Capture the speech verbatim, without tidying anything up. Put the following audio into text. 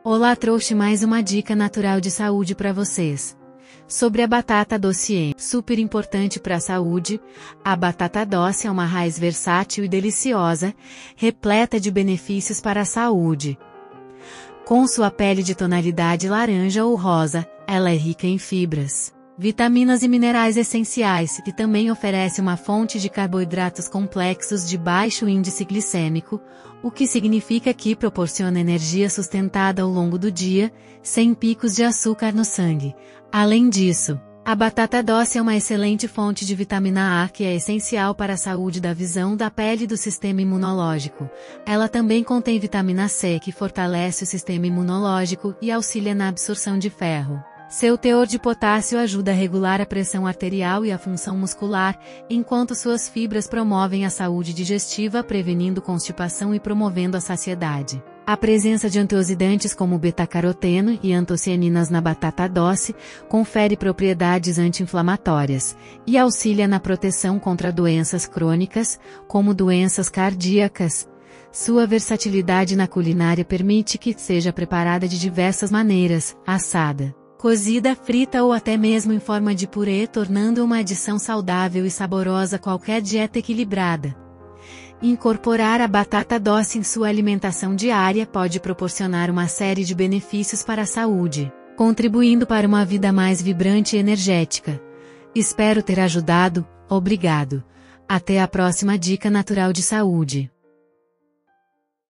Olá, trouxe mais uma dica natural de saúde para vocês. Sobre a batata doce, super importante para a saúde, a batata doce é uma raiz versátil e deliciosa, repleta de benefícios para a saúde. Com sua pele de tonalidade laranja ou rosa, ela é rica em fibras, vitaminas e minerais essenciais e também oferece uma fonte de carboidratos complexos de baixo índice glicêmico, o que significa que proporciona energia sustentada ao longo do dia, sem picos de açúcar no sangue. Além disso, a batata doce é uma excelente fonte de vitamina A que é essencial para a saúde da visão, da pele e do sistema imunológico. Ela também contém vitamina C que fortalece o sistema imunológico e auxilia na absorção de ferro. Seu teor de potássio ajuda a regular a pressão arterial e a função muscular, enquanto suas fibras promovem a saúde digestiva, prevenindo constipação e promovendo a saciedade. A presença de antioxidantes como beta-caroteno e antocianinas na batata doce confere propriedades anti-inflamatórias e auxilia na proteção contra doenças crônicas, como doenças cardíacas. Sua versatilidade na culinária permite que seja preparada de diversas maneiras, assada, cozida, frita ou até mesmo em forma de purê, tornando uma adição saudável e saborosa a qualquer dieta equilibrada. Incorporar a batata doce em sua alimentação diária pode proporcionar uma série de benefícios para a saúde, contribuindo para uma vida mais vibrante e energética. Espero ter ajudado, obrigado. Até a próxima dica natural de saúde.